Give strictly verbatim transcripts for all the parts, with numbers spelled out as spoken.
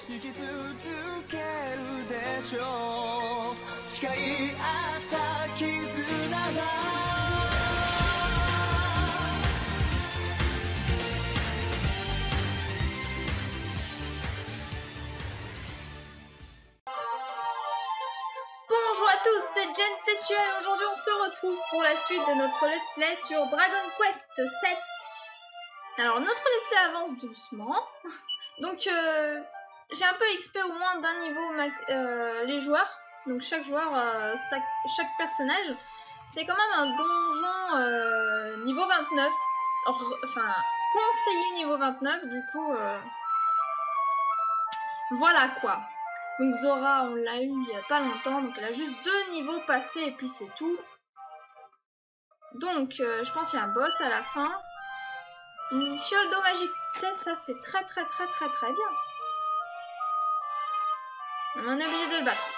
生き続けるでしょう誓い合った絆は Bonjour à tous, c'est Jen Tetsuya et aujourd'hui on se retrouve pour la suite de notre let's play sur Dragon Quest sept. Alors notre let's play avance doucement, donc euh, j'ai un peu X P au moins d'un niveau max, euh, les joueurs, donc chaque joueur, euh, chaque, chaque personnage, c'est quand même un donjon euh, niveau vingt-neuf, or, enfin conseiller niveau vingt-neuf, du coup euh, voilà quoi. Donc Zora, on l'a eu il n'y a pas longtemps, donc elle a juste deux niveaux passés et puis c'est tout. Donc euh, je pense qu'il y a un boss à la fin. Une fiole d'eau magique, c'est ça, c'est très très très très très bien. On est obligé de le battre.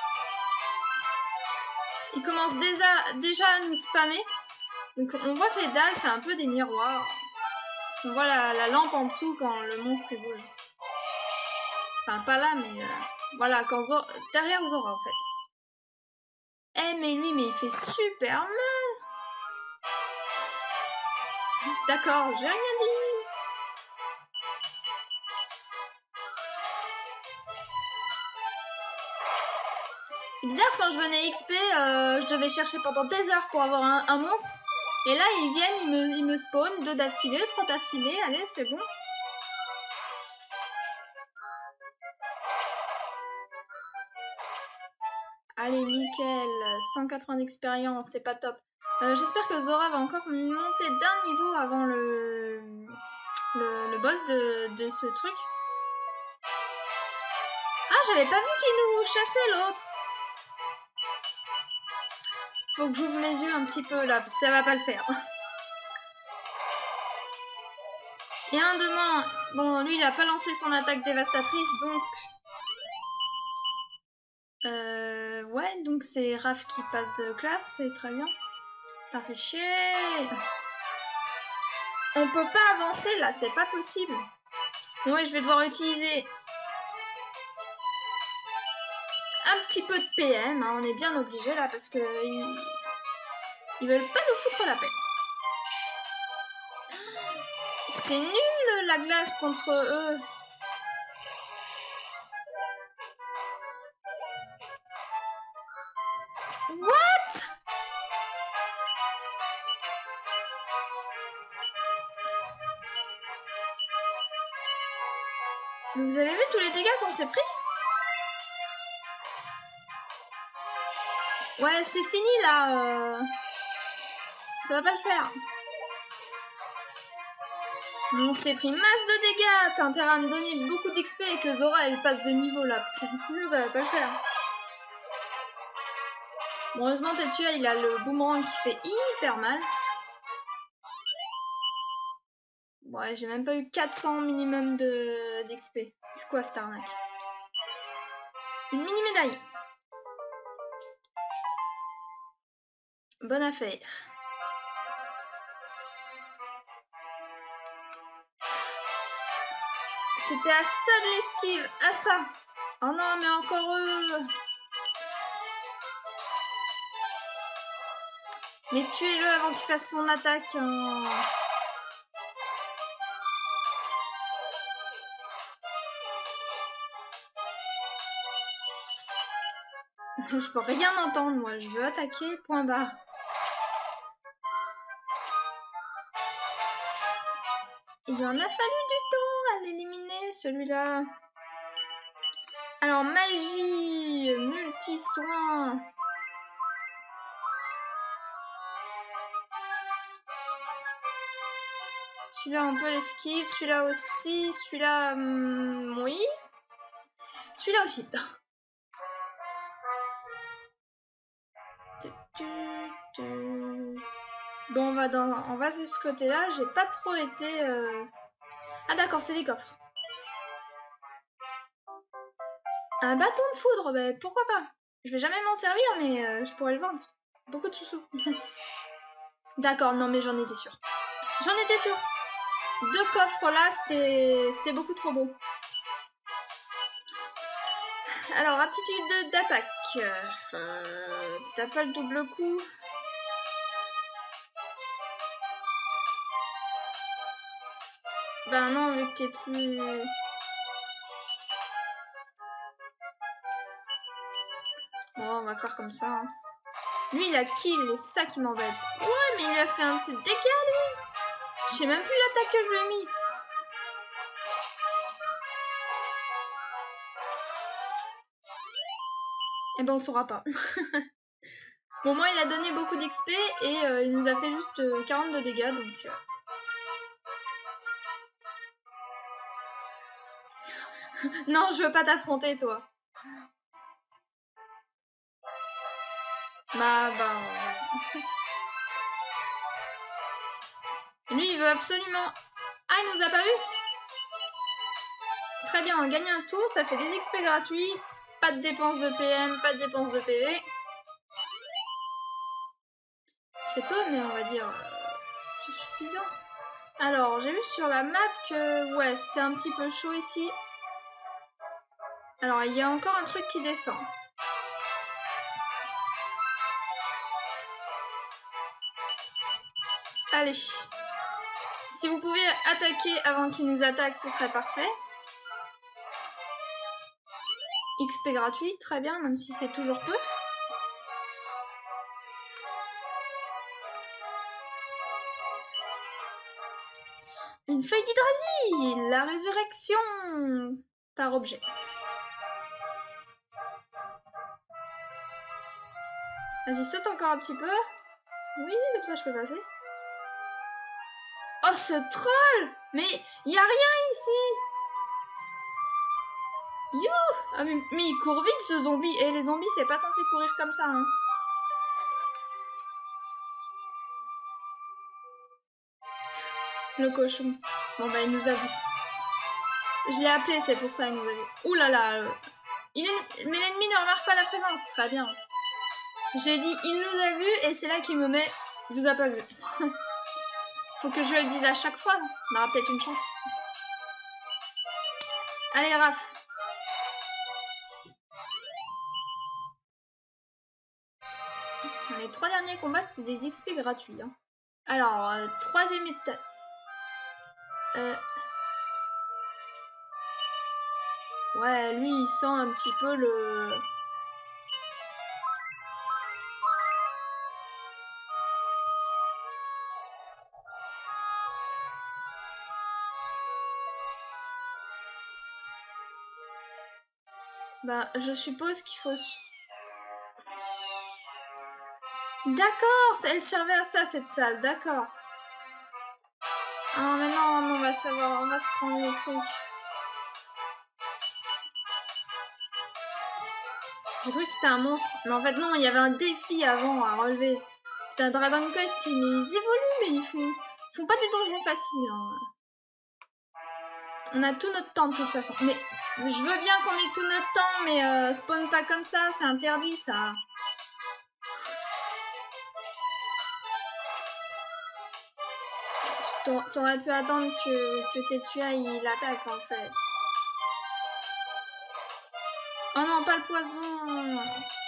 Il commence déjà, déjà à nous spammer. Donc on voit que les dalles c'est un peu des miroirs. Parce qu'on voit la, la lampe en dessous quand le monstre il bouge. Enfin pas là mais... Euh... Voilà, quand Zora, derrière Zora en fait. Eh mais lui, mais il fait super mal. D'accord, j'ai rien dit. C'est bizarre, quand je venais X P, euh, je devais chercher pendant des heures pour avoir un, un monstre. Et là, ils viennent, ils me, ils me spawnent, deux d'affilée, trois d'affilée, allez, c'est bon. Allez, nickel, cent quatre-vingts d'expérience, c'est pas top. Euh, J'espère que Zora va encore monter d'un niveau avant le, le, le boss de, de ce truc. Ah, j'avais pas vu qu'il nous chassait l'autre. Faut que j'ouvre mes yeux un petit peu là, parce que ça va pas le faire. Et un demain, bon, lui il a pas lancé son attaque dévastatrice, donc... Euh, ouais, donc c'est Raph qui passe de classe, c'est très bien. T'as fait chier. On peut pas avancer là, c'est pas possible. Ouais, je vais devoir utiliser un petit peu de P M, hein. On est bien obligé là parce que ils... ils veulent pas nous foutre la paix. C'est nul la glace contre eux. What? Vous avez vu tous les dégâts qu'on s'est pris? Ouais, c'est fini là. Euh... Ça va pas le faire. On s'est pris masse de dégâts. T'as intérêt à me donner beaucoup d'X P et que Zora elle passe de niveau là. Parce que sinon ça va pas le faire. Bon, heureusement Tetsuya il a le boomerang qui fait hyper mal. Ouais, j'ai même pas eu quatre cents minimum de d'X P. C'est quoi cette arnaque? Une mini médaille. Bonne affaire. C'était à ça de l'esquive, à ça. Oh non, mais encore eux. Mais tuez-le avant qu'il fasse son attaque. Hein. Je veux rien entendre, moi. Je veux attaquer, point barre. Il en a fallu du temps à l'éliminer, celui-là. Alors, magie, multi-soin. Celui-là, on peut l'esquive. Celui-là aussi. Celui-là, hum, oui. Celui-là aussi. Bon, on va, dans, on va de ce côté-là. J'ai pas trop été... Euh... Ah d'accord, c'est des coffres. Un bâton de foudre, bah, pourquoi pas? Je vais jamais m'en servir, mais euh, je pourrais le vendre. Beaucoup de sous-sous. D'accord, non mais j'en étais sûre. J'en étais sûre. Deux coffres là, c'était beaucoup trop beau. Alors, aptitude d'attaque. Euh, T'as pas le double coup. Ben non, vu que t'es plus... Bon, on va faire comme ça. Hein. Lui, il a kill, et c'est ça qui m'embête. Ouais, mais il a fait un de ses dégâts, lui. Je sais même plus l'attaque que je lui ai mis. Eh ben, on saura pas. Bon, moi, il a donné beaucoup d'X P et euh, il nous a fait juste euh, quarante de dégâts, donc... Euh... non, je veux pas t'affronter, toi. Bah, bah... Lui, il veut absolument... Ah, il nous a pas vu? Très bien, on gagne un tour, ça fait des X P gratuits. Pas de dépenses de P M, pas de dépenses de P V. Je sais pas, mais on va dire... Euh, c'est suffisant. Alors, j'ai vu sur la map que... Ouais, c'était un petit peu chaud ici. Alors, il y a encore un truc qui descend. Allez. Si vous pouvez attaquer avant qu'il nous attaque, ce serait parfait. X P gratuit, très bien, même si c'est toujours peu. Une feuille d'hydrasie, la résurrection par objet. Vas-y, saute encore un petit peu. Oui, comme ça je peux passer. Oh, ce troll! Mais il y a rien ici! You! Ah, mais, mais il court vite ce zombie. Et les zombies, c'est pas censé courir comme ça. Hein. Le cochon. Bon, bah, il nous a vu. Je l'ai appelé, c'est pour ça, il nous a vu. Ouh là là. Euh... Il est... Mais l'ennemi ne remarque pas la présence. Très bien. J'ai dit, il nous a vu, et c'est là qu'il me met. Je vous ai pas vu. Faut que je le dise à chaque fois. On aura peut-être une chance. Allez, Raph. Les trois derniers combats, c'était des X P gratuits. Hein. Alors, euh, troisième étape. Euh... Ouais, lui, il sent un petit peu le... Bah, je suppose qu'il faut... D'accord, elle servait à ça, cette salle, d'accord. Ah, mais non, non, on va savoir, on va se prendre les trucs. J'ai cru que c'était un monstre. Mais en fait, non, il y avait un défi avant à relever. C'était un Dragon Quest, mais ils évoluent, mais ils font, ils font pas des donjons faciles. Hein. On a tout notre temps de toute façon. Mais je veux bien qu'on ait tout notre temps, mais euh, spawn pas comme ça, c'est interdit ça. T'aurais pu attendre que, que Tetsuya il attaque en fait. Oh non, pas le poison.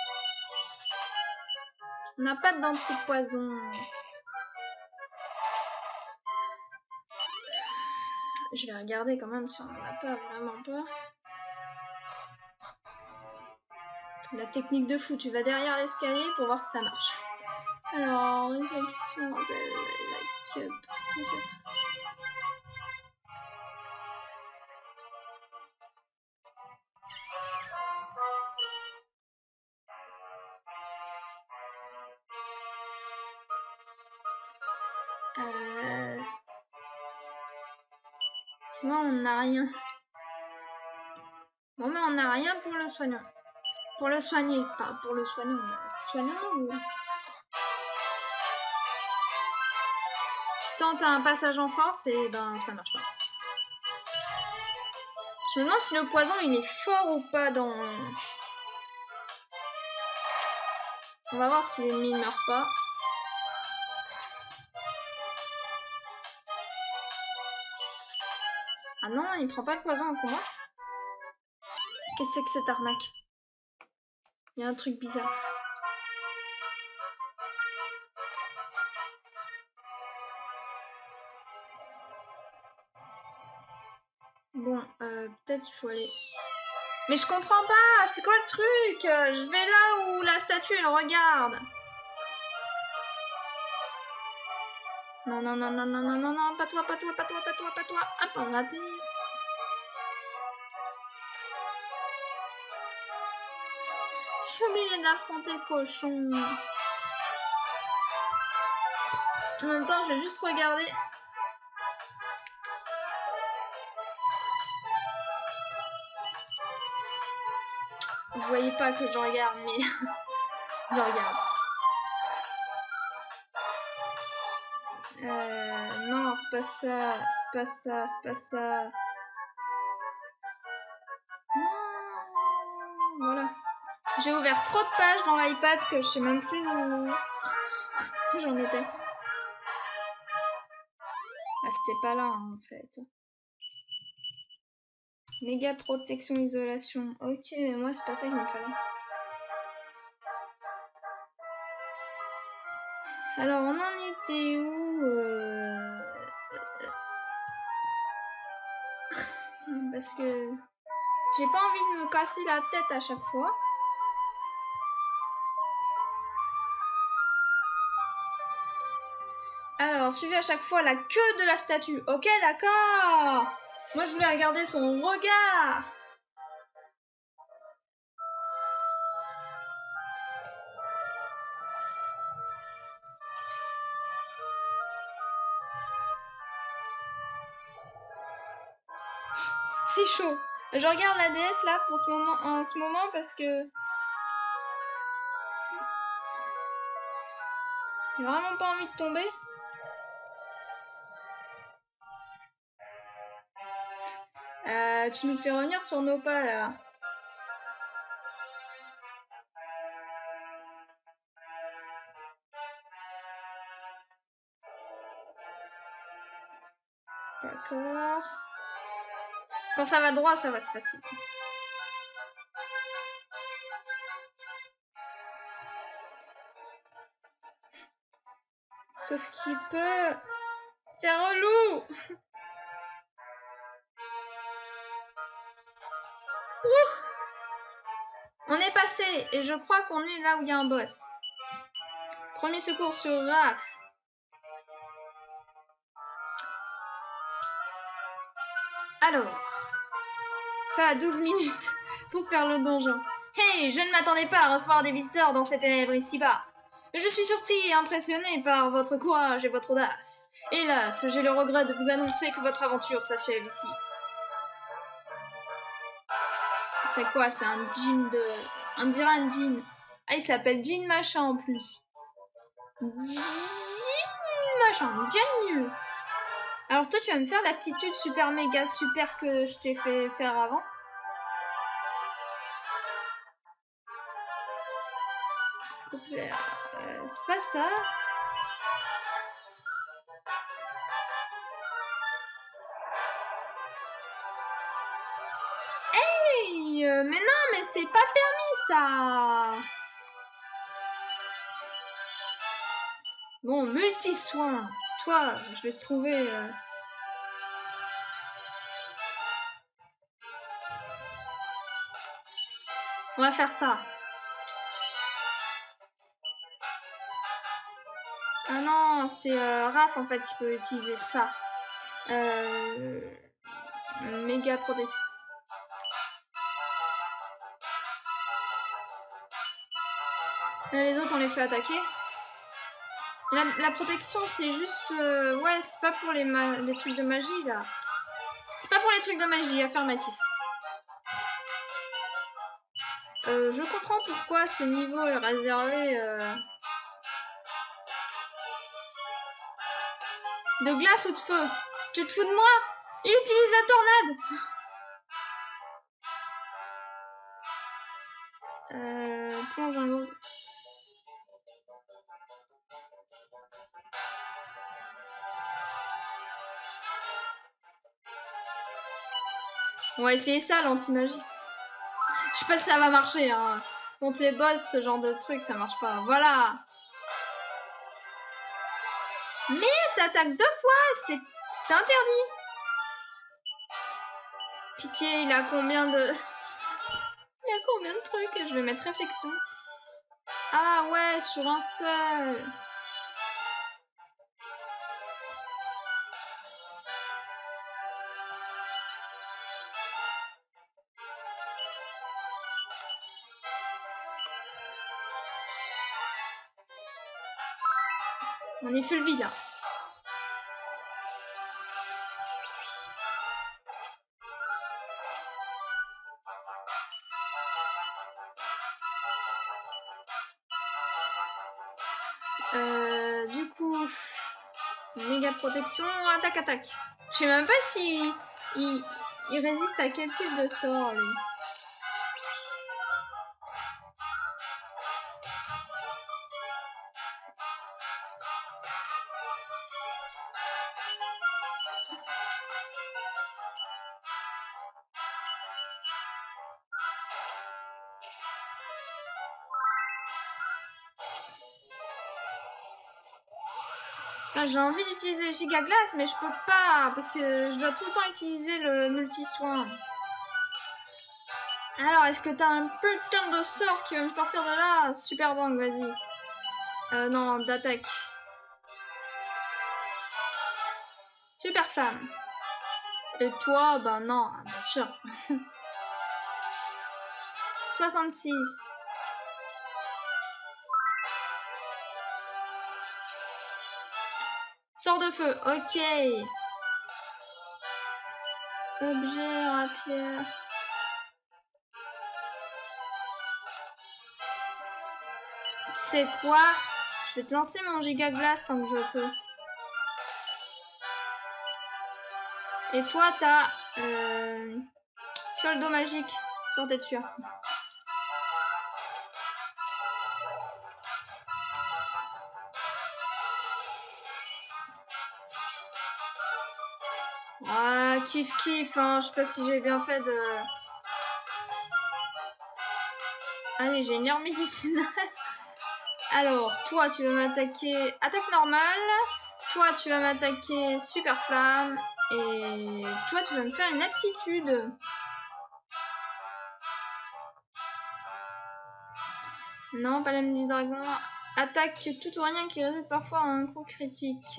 On n'a pas d'anti-poison. Je vais regarder quand même si on n'en a pas vraiment peur. La technique de fou, tu vas derrière l'escalier pour voir si ça marche. Alors, résurrection de la cup. Euh... C'est bon, on n'a rien. Bon, mais on n'a rien pour le soignant. Pour le soigner, pas pour le soignant. Soignons-nous. Tu tentes un passage en force et ben ça marche pas. Je me demande si le poison il est fort ou pas dans... On va voir si l'ennemi ne meurt pas. Ah non, il prend pas le poison en combat. Qu'est-ce que c'est que cette arnaque? Il y a un truc bizarre. Bon, euh, peut-être qu'il faut aller... Mais je comprends pas, c'est quoi le truc? Je vais là où la statue, elle regarde. Non, non, non, non, non, non, non, non, pas toi, pas toi, pas toi, pas toi, pas toi. Hop, raté. J'ai oublié d'affronter le cochon. En même temps, je vais juste regarder. Vous voyez pas que je regarde, mais je regarde. Euh, non, c'est pas ça, c'est pas ça, c'est pas ça. Non, voilà. J'ai ouvert trop de pages dans l'iPad que je sais même plus où j'en étais. Ah, c'était pas là en fait. Méga protection isolation. Ok, mais moi c'est pas ça qu'il me fallait. Alors on en était où euh... Parce que j'ai pas envie de me casser la tête à chaque fois. Alors, suivez à chaque fois la queue de la statue. Ok, d'accord. Moi, je voulais regarder son regard. C'est chaud. Je regarde la déesse là pour ce moment, en ce moment parce que j'ai vraiment pas envie de tomber. Euh, tu nous fais revenir sur nos pas là. D'accord. Quand ça va droit, ça va se passer. Sauf qu'il peut... C'est relou. Ouh. On est passé et je crois qu'on est là où il y a un boss. Premier secours sur Raph. Alors, ça a douze minutes pour faire le donjon. Hey, je ne m'attendais pas à recevoir des visiteurs dans ces ténèbres ici-bas. Je suis surpris et impressionné par votre courage et votre audace. Hélas, j'ai le regret de vous annoncer que votre aventure s'achève ici. C'est quoi? C'est un djinn de... On dirait un djinn. Ah, il s'appelle djinn machin en plus. Djinn machin, djinn mieux. Alors toi, tu vas me faire l'aptitude super méga super que je t'ai fait faire avant. Euh, c'est pas ça. Hey, euh, mais non, mais c'est pas permis ça. Bon, multi-soin. Toi, je vais te trouver... Euh... On va faire ça. Ah non, c'est euh, Raph en fait qui peut utiliser ça. Euh... Méga protection. Les autres, on les fait attaquer. La, la protection, c'est juste... Euh, ouais, c'est pas pour les, les trucs de magie, là. C'est pas pour les trucs de magie, affirmatif. Euh, je comprends pourquoi ce niveau est réservé... Euh... De glace ou de feu? Tu te fous de moi? Il utilise la tornade. Euh... Plonge un gros... On va essayer ça, l'anti-magie. Je sais pas si ça va marcher, hein. contre les boss, ce genre de truc, ça marche pas. Voilà. Mais t'attaques deux fois, c'est interdit. Pitié, il a combien de... Il a combien de trucs? Je vais mettre réflexion. Ah ouais, sur un seul. On est full vie là. Euh, du coup, méga protection, attaque, attaque. Je sais même pas si il, il résiste à quel type de sort lui. J'ai envie d'utiliser le giga glace, mais je peux pas parce que je dois tout le temps utiliser le multi-soin. Alors, est-ce que t'as un putain de sort qui va me sortir de là? Super bang, vas-y. Euh, non, d'attaque. Super flamme. Et toi, bah non, bien sûr. soixante-six. Sort de feu, ok. Objet, rapière. Tu sais quoi? Je vais te lancer mon giga glace tant que je peux. Et toi, t'as euh, fiole d'eau magique sur tes tuyaux. Ah, kiff kiff, hein. Je sais pas si j'ai bien fait de... Allez, j'ai une heure médicinale. Alors, toi, tu vas m'attaquer attaque normale. Toi, tu vas m'attaquer super flamme. Et toi, tu vas me faire une aptitude. Non, pas l'âme du dragon. Attaque tout ou rien qui résulte parfois en un coup critique.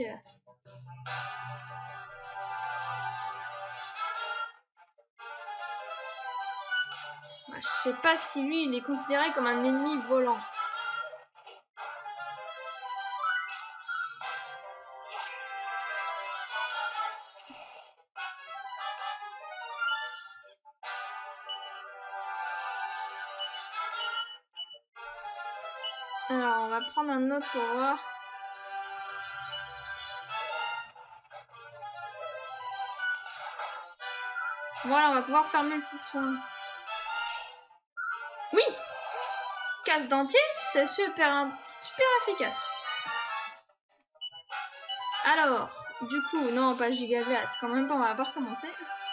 Je sais pas si lui, il est considéré comme un ennemi volant. Alors, on va prendre un autre pour voir. Voilà, on va pouvoir faire multi-soin. Oui! Casse dentier, c'est super, super efficace. Alors, du coup, non, pas giga glace, quand même pas, on va pas recommencer.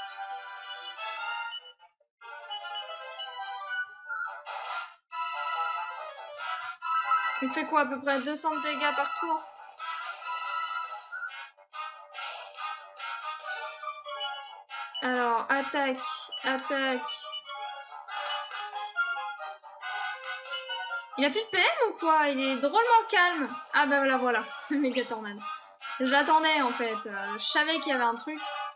Il fait quoi, à peu près deux cents dégâts par tour? Alors, attaque, attaque. Il a plus de P M ou quoi? Il est drôlement calme. Ah bah voilà, voilà. Méga tornade. Je l'attendais en fait. Euh, je savais qu'il y avait un truc.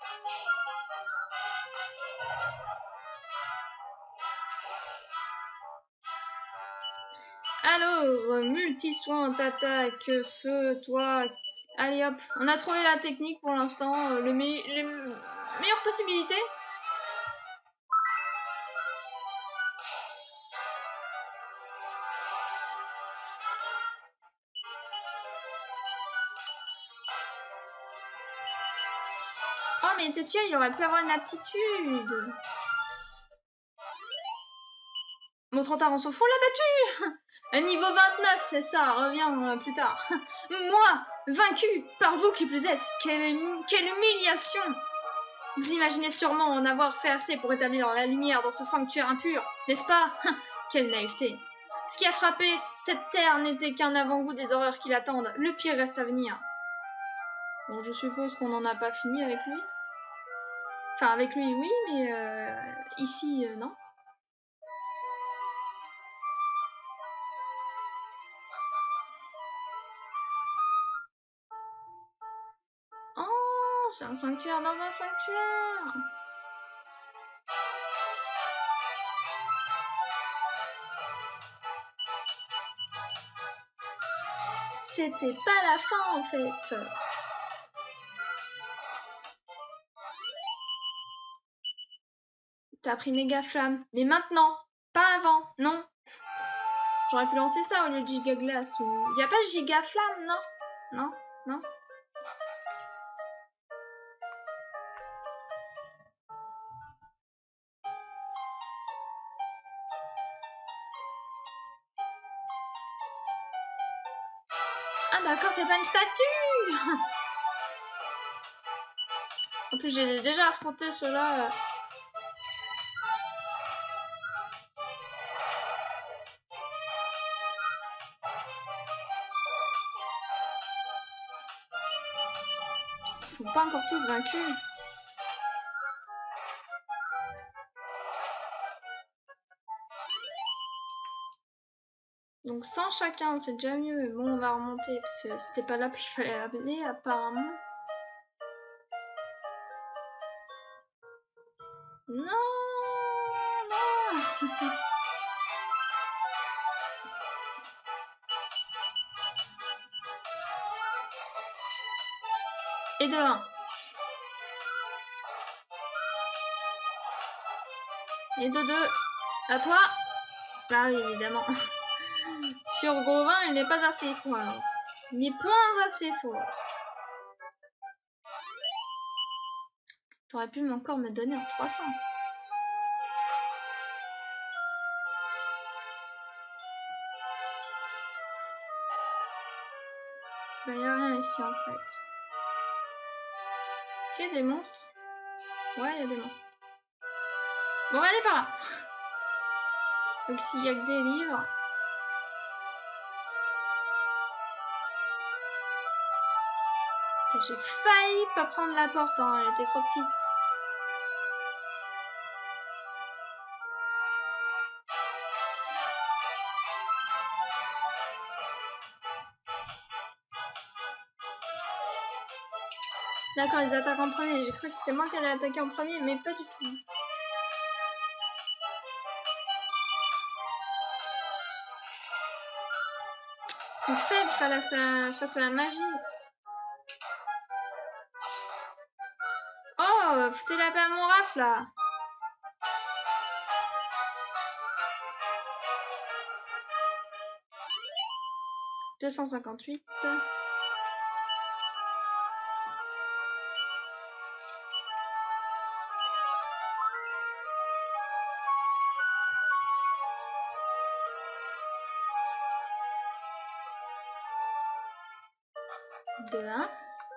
Alors, multi-soin, t'attaque, feu, toi. Allez hop. On a trouvé la technique pour l'instant. Euh, le me les meilleures possibilités. Oh mais t'es sûr, il aurait pu avoir une aptitude. Mon trente-trois, on s'en fout, l'a battu. Niveau vingt-neuf, c'est ça, reviens euh, plus tard. Moi, vaincu, par vous qui plus êtes, quelle, quelle humiliation. Vous imaginez sûrement en avoir fait assez pour établir la lumière dans ce sanctuaire impur, n'est-ce pas? Quelle naïveté. Ce qui a frappé cette terre n'était qu'un avant-goût des horreurs qui l'attendent. Le pire reste à venir. Bon, je suppose qu'on n'en a pas fini avec lui. Enfin, avec lui, oui, mais euh, ici, euh, non. Oh, c'est un sanctuaire dans un sanctuaire. C'était pas la fin, en fait. T'as pris méga flamme. Mais maintenant, pas avant, non. J'aurais pu lancer ça au lieu de giga glace ou... Y a pas giga flamme, non? Non, non. Ah d'accord, c'est pas une statue. En plus, j'ai déjà affronté ceux-là. Euh... Ils sont pas encore tous vaincus. Donc sans chacun, c'est déjà mieux. Bon, on va remonter parce que c'était pas là qu'il fallait aller apparemment. Non, non. Et de un. Et de deux. À toi. Ah oui, évidemment. Sur Gauvin, il n'est pas assez fort. Ni point assez fort. T'aurais pu encore me donner en trois cents. Bah, y a rien ici en fait. Est-ce qu'il y a des monstres? Ouais, il y a des monstres. Bon, on va aller par là. Donc s'il y a que des livres... J'ai failli pas prendre la porte, hein. Elle était trop petite. D'accord, ils attaquent en premier. J'ai cru que c'était moi qui allais attaquer en premier, mais pas du tout. Ils sont faibles face à, face à la magie. Oh, foutez la paix à mon raf là. deux cent cinquante-huit. De un.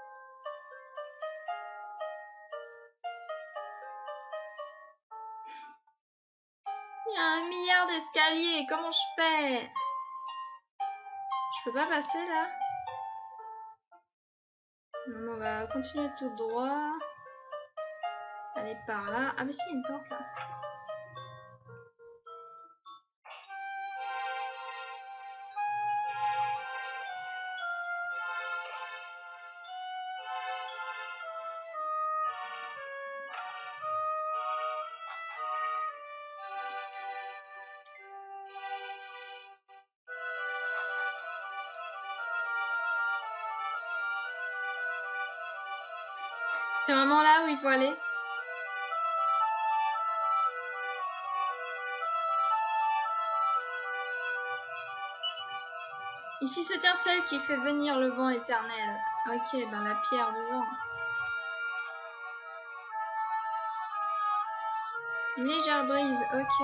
Il y a un milliard d'escaliers. Comment je fais? Je peux pas passer là? Non, on va continuer tout droit. Aller par là. Ah mais si, il y a une porte là. C'est vraiment là où il faut aller. Ici se tient celle qui fait venir le vent éternel. Ok, ben la pierre du vent. Une légère brise, ok.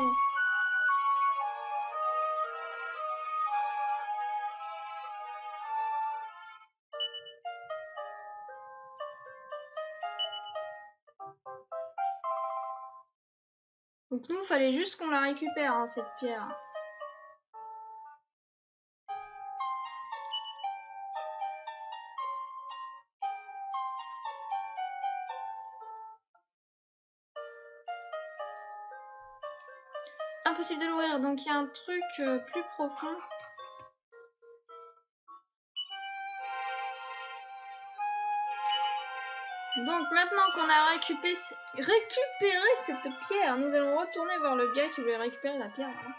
Donc nous, il fallait juste qu'on la récupère, hein, cette pierre. impossible de l'ouvrir. Donc il y a un truc euh, plus profond. Donc maintenant qu'on a récupéré, récupéré cette pierre, nous allons retourner voir le gars qui voulait récupérer la pierre. Hein.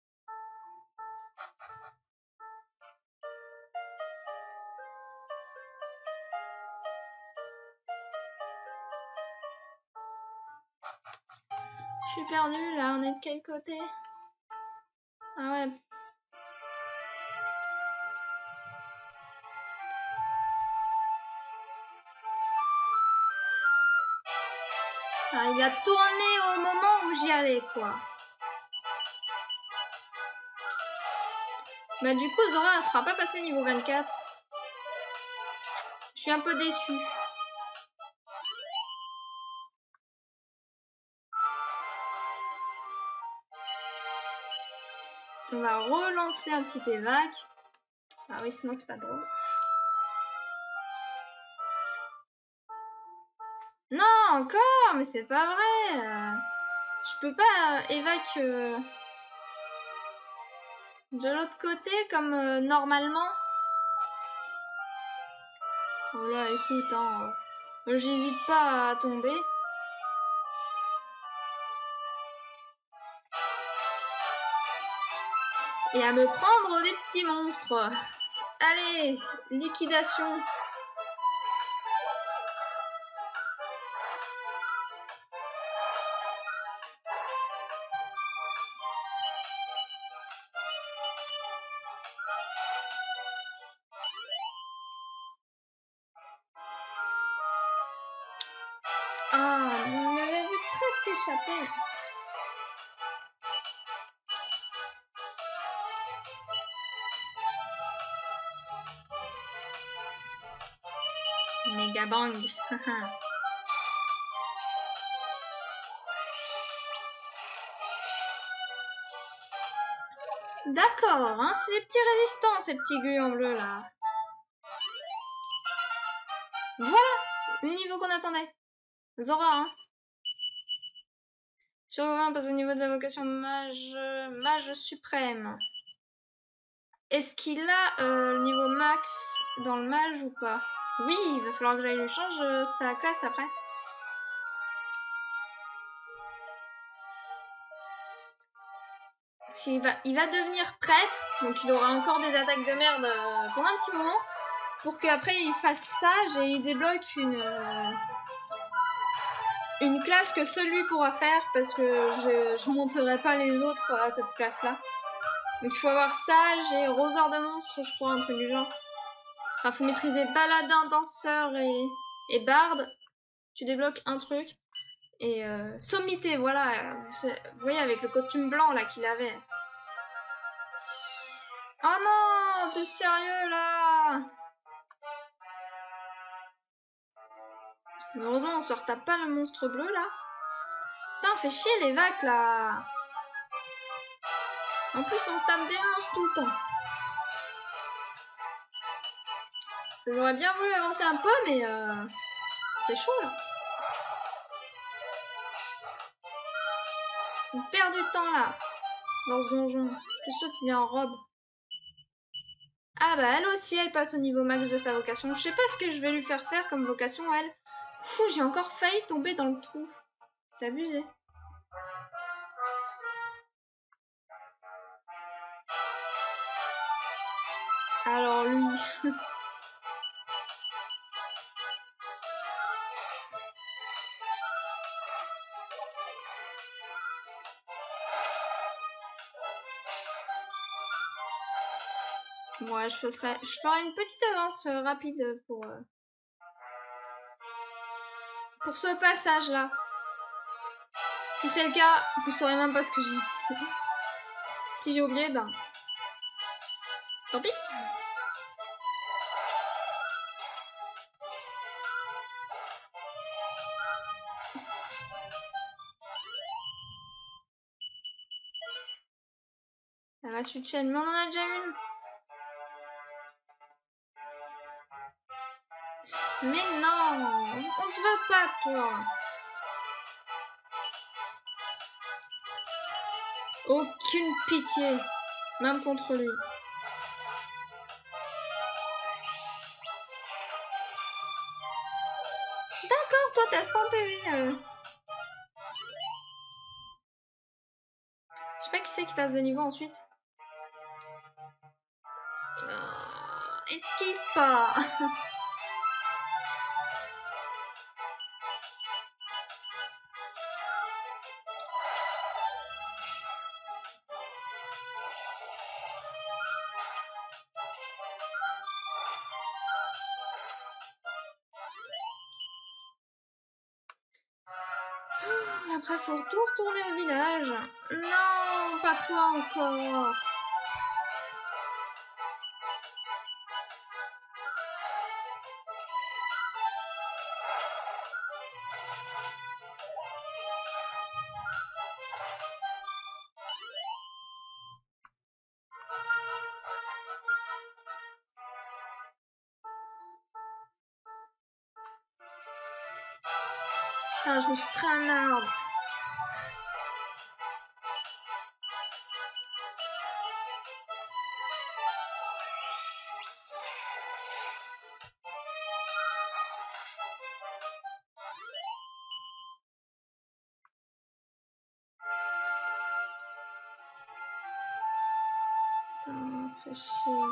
Je suis perdue là, on est de quel côté? Ah ouais. Ah, il a tourné au moment où j'y allais quoi. Bah du coup Zora elle sera pas passée niveau vingt-quatre. Je suis un peu déçue. On va relancer un petit évac. Ah oui, sinon c'est pas drôle. Non, encore, mais c'est pas vrai. Je peux pas euh, évac euh, de l'autre côté comme euh, normalement. Oh là, écoute, hein, euh, j'hésite pas à tomber. Et à me prendre des petits monstres. Allez, liquidation. Ah, on avait vu presque échapper. Méga bang. D'accord, hein, c'est des petits résistants, ces petits gluants bleus là. Voilà, le niveau qu'on attendait. Zora, hein. Sur le vingt, passe au niveau de la vocation mage, mage suprême. Est-ce qu'il a euh, le niveau max dans le mage ou pas? Oui, il va falloir que j'aille lui changer sa classe après. Parce qu'il va, il va devenir prêtre, donc il aura encore des attaques de merde euh, pendant un petit moment, pour qu'après il fasse sage et il débloque une, euh, une classe que seul lui pourra faire, parce que je ne monterai pas les autres à cette classe-là. Donc il faut avoir sage et roseur de monstres, je crois, un truc du genre. Enfin, faut maîtriser baladin, danseur et, et barde. Tu débloques un truc. Et euh, sommité, voilà. Vous, vous voyez, avec le costume blanc là qu'il avait. Oh non, t'es sérieux là? Heureusement, on se retape pas le monstre bleu là. Putain, fait chier les vagues là. En plus, on se tape des monstres tout le temps. J'aurais bien voulu avancer un peu, mais euh, c'est chaud là. On perd du temps là, dans ce donjon. Plus l'autre, il est en robe. Ah bah elle aussi, elle passe au niveau max de sa vocation. Je sais pas ce que je vais lui faire faire comme vocation, elle. Fou, j'ai encore failli tomber dans le trou. C'est abusé. Alors lui... Ouais, je ferai, je ferai une petite avance euh, rapide pour, euh, pour ce passage-là. Si c'est le cas, vous saurez même pas ce que j'ai dit. Si j'ai oublié, ben... tant pis. Elle va suite chaîne, mais on en a déjà une. Mais non, on te veut pas, toi. Aucune pitié, même contre lui. D'accord, toi t'as cent P V. Euh. Je sais pas qui c'est qui passe de niveau ensuite. Oh, esquive pas. Après, faut tout retourner au village. Non, pas toi encore. Ah, je me suis pris un arbre. Putain, fait chier.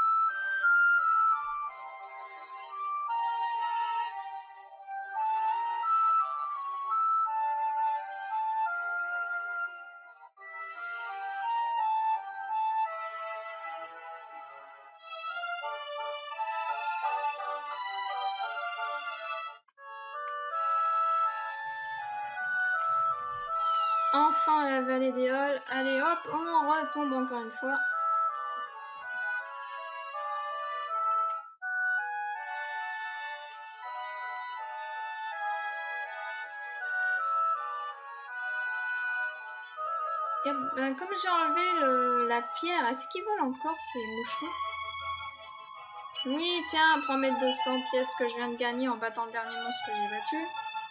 Enfin la vallée des Halles. Allez hop, on retombe encore une fois. Et ben, comme j'ai enlevé le, la pierre, est-ce qu'ils volent encore ces moucherons? Oui, tiens, prends mes deux cents pièces que je viens de gagner en battant le dernier monstre que j'ai battu.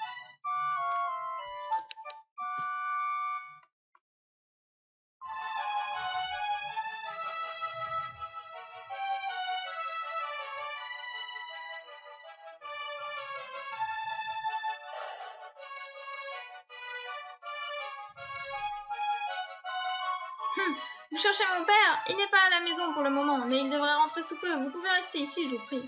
Hum, vous cherchez mon père? Il n'est pas à la maison pour le moment, mais il devrait rentrer sous peu. Vous pouvez rester ici, je vous prie.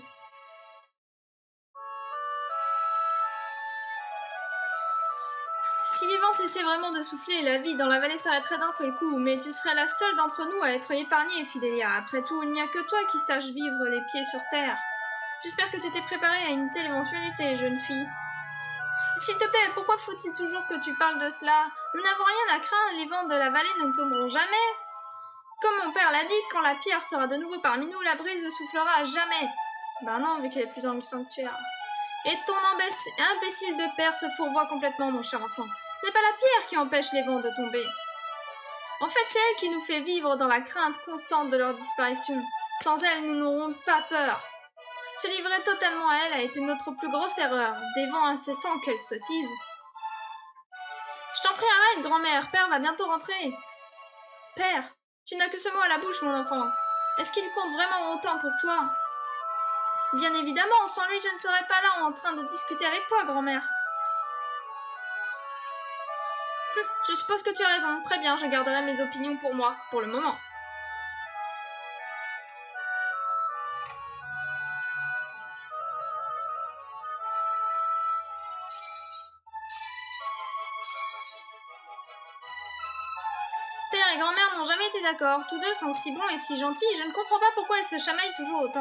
Si les vents cessaient vraiment de souffler, la vie dans la vallée s'arrêterait d'un seul coup, mais tu serais la seule d'entre nous à être épargnée, Fidelia. Après tout, il n'y a que toi qui saches vivre les pieds sur terre. J'espère que tu t'es préparée à une telle éventualité, jeune fille. S'il te plaît, pourquoi faut-il toujours que tu parles de cela? Nous n'avons rien à craindre, les vents de la vallée ne tomberont jamais. Comme mon père l'a dit, quand la pierre sera de nouveau parmi nous, la brise ne soufflera à jamais. Ben non, vu qu'elle est plus dans le sanctuaire. Et ton imbécile de père se fourvoie complètement, mon cher enfant. Ce n'est pas la pierre qui empêche les vents de tomber. En fait, c'est elle qui nous fait vivre dans la crainte constante de leur disparition. Sans elle, nous n'aurons pas peur. Se livrer totalement à elle a été notre plus grosse erreur. Des vents incessants, quelle sottise. Je t'en prie, arrête, grand-mère. Père va bientôt rentrer. Père, tu n'as que ce mot à la bouche, mon enfant. Est-ce qu'il compte vraiment autant pour toi? Bien évidemment, sans lui, je ne serais pas là en train de discuter avec toi, grand-mère. Hum, je suppose que tu as raison. Très bien, je garderai mes opinions pour moi, pour le moment. Père et grand-mère n'ont jamais été d'accord. Tous deux sont si bons et si gentils, je ne comprends pas pourquoi ils se chamaillent toujours autant.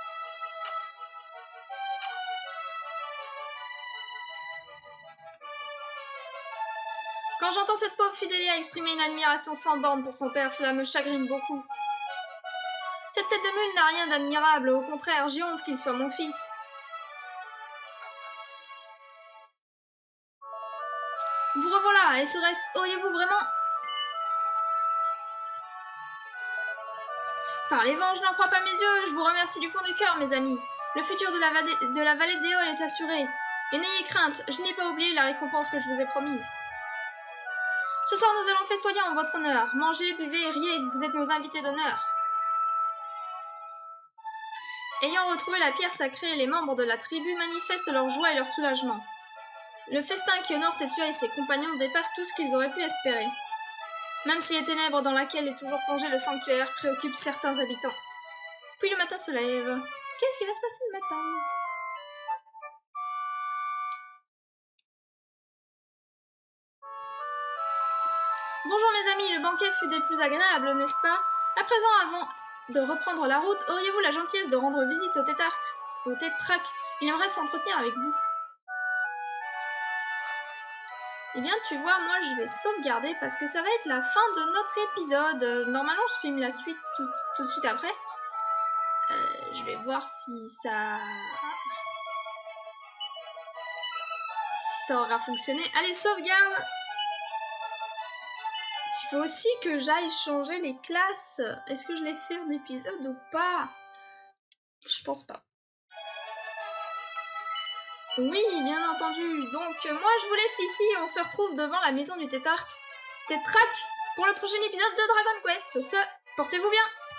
Quand j'entends cette pauvre Fidelia exprimer une admiration sans borne pour son père, cela me chagrine beaucoup. Cette tête de mule n'a rien d'admirable, au contraire, j'ai honte qu'il soit mon fils. Vous revoilà, et serait-ce, auriez-vous vraiment... Par les vents, je n'en crois pas mes yeux, je vous remercie du fond du cœur, mes amis. Le futur de la, de la vallée des Halles est assuré. Et n'ayez crainte, je n'ai pas oublié la récompense que je vous ai promise. Ce soir, nous allons festoyer en votre honneur. Mangez, buvez et riez, vous êtes nos invités d'honneur. Ayant retrouvé la pierre sacrée, les membres de la tribu manifestent leur joie et leur soulagement. Le festin qui honore Tetsuya et ses compagnons dépasse tout ce qu'ils auraient pu espérer. Même si les ténèbres dans lesquelles est toujours plongé le sanctuaire préoccupent certains habitants. Puis le matin se lève. Qu'est-ce qui va se passer le matin? Bonjour mes amis, le banquet fut des plus agréables, n'est-ce pas? À présent, avant de reprendre la route, auriez-vous la gentillesse de rendre visite au tétarque, au tétraque? Il aimerait s'entretenir avec vous. Eh bien, tu vois, moi je vais sauvegarder parce que ça va être la fin de notre épisode. Normalement, je filme la suite tout, tout de suite après. Euh, je vais voir si ça... si ça aura fonctionné. Allez, sauvegarde! Il faut aussi que j'aille changer les classes. Est-ce que je l'ai fait en épisode ou pas? Je pense pas. Oui, bien entendu. Donc, moi, je vous laisse ici. On se retrouve devant la maison du tétarque. Tétraque pour le prochain épisode de Dragon Quest. Sur ce, portez-vous bien.